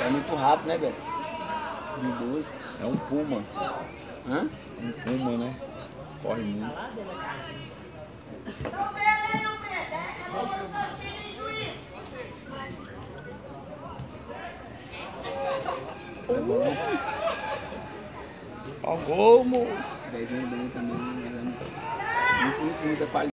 É muito rápido, né, Beto? De 12. É um puma. Hã? Um puma, né? Corre muito. Ó, gol, moço! Desenho bem também, mas muita qualidade.